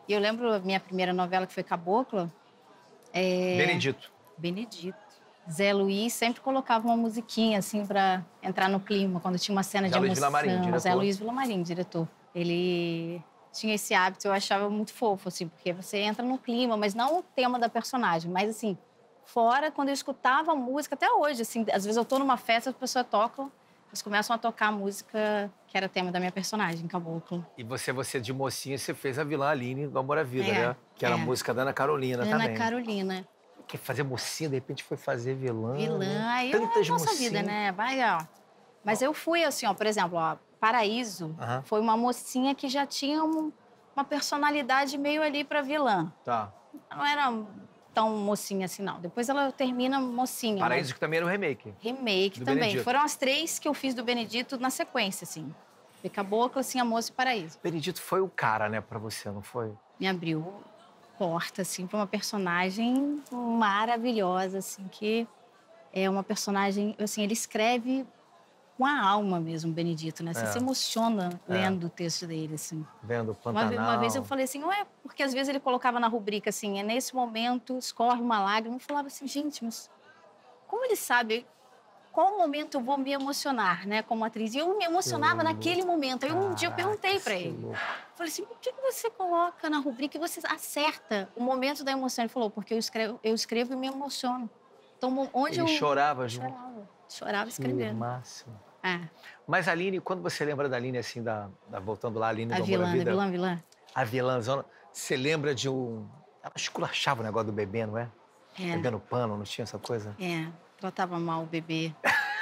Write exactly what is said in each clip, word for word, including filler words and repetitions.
E eu lembro a minha primeira novela, que foi Caboclo. É... Benedito. Benedito. Zé Luiz sempre colocava uma musiquinha, assim, pra entrar no clima, quando tinha uma cena Zé de Luiz emoção. Villamarim, diretor. Zé Luiz Villamarim, diretor. Ele tinha esse hábito, eu achava muito fofo, assim, porque você entra no clima, mas não o tema da personagem, mas, assim, fora, quando eu escutava a música, até hoje, assim, às vezes eu tô numa festa, as pessoas tocam, eles começam a tocar a música que era tema da minha personagem, Caboclo. E você, você de mocinha, você fez a vilã Aline do Amor à Vida, É, né? Que era é. a música da Ana Carolina Ana também. Ana Carolina. Que fazer mocinha, de repente foi fazer vilã. Vilã, aí é a Tantas nossa mocinhas. vida, né? Vai, ó. Mas eu fui assim, ó, por exemplo, ó, Paraíso Aham. foi uma mocinha que já tinha um- uma personalidade meio ali pra vilã. Tá. Não era tão mocinha assim, não. Depois ela termina mocinha. Paraíso, mas... que também era um remake. Remake do também. Benedito. Foram as três que eu fiz do Benedito na sequência, assim. De Caboclo, assim, a Moça e Paraíso. Benedito foi o cara, né, pra você, não foi? Me abriu porta, assim, pra uma personagem maravilhosa, assim, que é uma personagem, assim, ele escreve com a alma mesmo, o Benedito, né? Você É. se emociona É. lendo o texto dele, assim. Vendo o Uma, Pantanal. ve- uma vez eu falei assim, ué, porque às vezes ele colocava na rubrica assim, é nesse momento, escorre uma lágrima. Eu falava assim, gente, mas como ele sabe qual momento eu vou me emocionar, né, como atriz? E eu me emocionava Que naquele momento. Aí um dia eu perguntei pra que ele. louco. Falei assim, por que que você coloca na rubrica e você acerta o momento da emoção? Ele falou, porque eu escrevo, eu escrevo e me emociono. Então, onde Ele eu... chorava junto. Chorava. Chorava Que escrevendo. máximo. É. Mas a Aline, quando você lembra da Aline, assim, da, da- voltando lá, a Aline A do Amor vilã, à a Vida... vilã, a vilã. A vilãzona, você lembra de um... Ela esculachava o negócio do bebê, não é? É. Bebendo pano, não tinha essa coisa? É, tratava mal o bebê.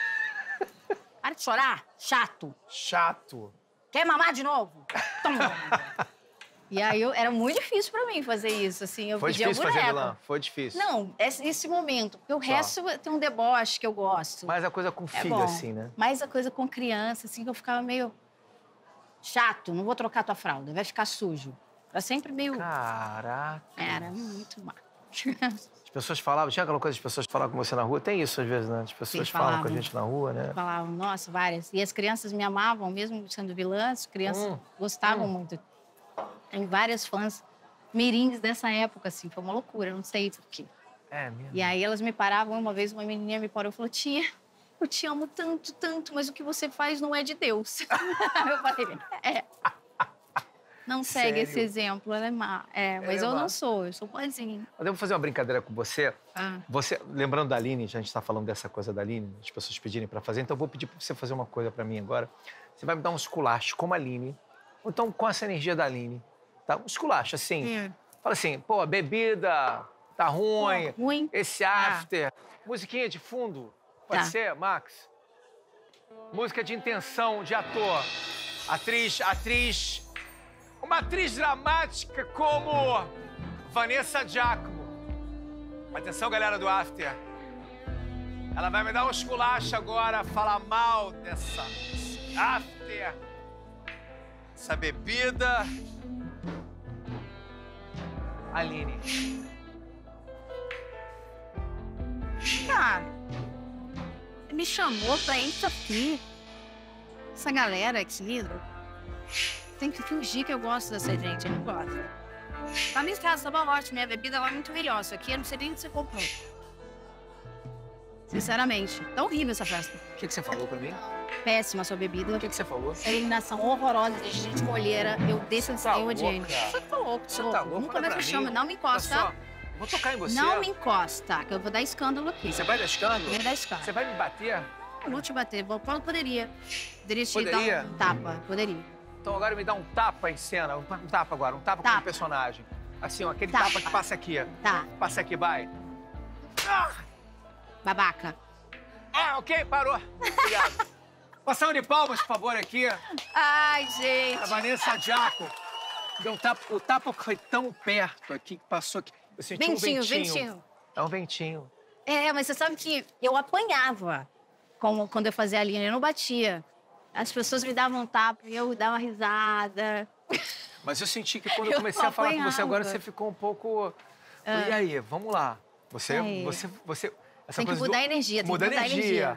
Para de chorar, chato. Chato. Quer mamar de novo? Toma. E aí, eu, era muito difícil pra mim fazer isso, assim. Eu Foi pedia difícil o fazer boneco. vilã? Foi difícil. Não, esse, esse momento. Porque o Só. resto tem um deboche que eu gosto. Mas a coisa com é filho, bom. assim, né? Mas a coisa com criança, assim, que eu ficava meio... Chato, não vou trocar tua fralda, vai ficar sujo. Era sempre meio... Caraca. Era muito mal. As pessoas falavam, tinha aquela coisa de pessoas falar com você na rua? Tem isso às vezes, né? As pessoas Sim, falam com a falavam. gente na rua, né? Falavam, nossa, várias. E as crianças me amavam, mesmo sendo vilãs, as crianças Hum, gostavam hum. muito. Tem várias fãs mirins dessa época, assim, foi uma loucura, não sei por quê. É mesmo? E aí elas me paravam, uma vez uma menininha me parou e falou, tia, eu te amo tanto, tanto, mas o que você faz não é de Deus. Eu falei, é. Não segue Sério? esse exemplo, ela é má. É, mas Ela é eu má. não sou, eu sou boazinha. Eu devo fazer uma brincadeira com você. Ah, Você, lembrando da Aline, já a gente está falando dessa coisa da Aline, as pessoas pedirem para fazer, então eu vou pedir para você fazer uma coisa para mim agora. Você vai me dar um esculacho como a Aline, ou então com essa energia da Aline, tá? Um esculacho, assim. é. Fala assim, pô, a bebida tá ruim, Pô, ruim. esse after. Musiquinha de fundo, pode Tá. ser, Max? Música de intenção de ator. Atriz, atriz... Uma atriz dramática como Vanessa Giacomo. Atenção, galera do after. Ela vai me dar um esculacho agora, falar mal dessa after, essa bebida. Aline. Cara, me chamou pra isso aqui. Essa galera aqui. Tem que fingir que eu gosto dessa gente, eu não gosto. Pra mim, casa tava ótimo, minha bebida ela é muito melhor. Isso aqui eu não sei nem onde você comprou. Sinceramente, tá horrível essa festa. O que, que você falou pra mim? Péssima a sua bebida. O que, que você falou? Eliminação horrorosa de gente molheira. Eu desço de Tá sair odiei. louca? Você tá louco, Você você tá louco? Nunca Olha mais pra me chama. mim. Não me Olha encosta. só, vou tocar em você. Não me encosta, que eu vou dar escândalo aqui. Você vai dar escândalo? Vou dar escândalo. Você vai me bater? Eu vou te bater. Bom, poderia. Poderia te Poderia? dar um tapa. Poderia. Então agora me dá um tapa em cena. Um um tapa agora, um tapa, com Tapa. o personagem. Assim, ó, aquele Tapa. tapa que passa aqui. Tá, Passa aqui, vai. Ah, babaca. ah, ok, parou. Obrigado. Passar de palmas, por favor, aqui. Ai, gente. A Vanessa Giacomo. Deu um tapa, o tapa foi tão perto aqui que passou aqui. Eu senti Ventinho, um ventinho. ventinho. É um ventinho. É, mas você sabe que eu apanhava como, quando eu fazia a linha, eu não batia. As pessoas me davam um tapa e eu dava uma risada. Mas eu senti que quando eu Eu comecei a falar com você agora, apanhava. você ficou um pouco... E aí, vamos lá. Você, É. você, você... Essa Tem que coisa mudar do... a energia, tem Muda que mudar a energia.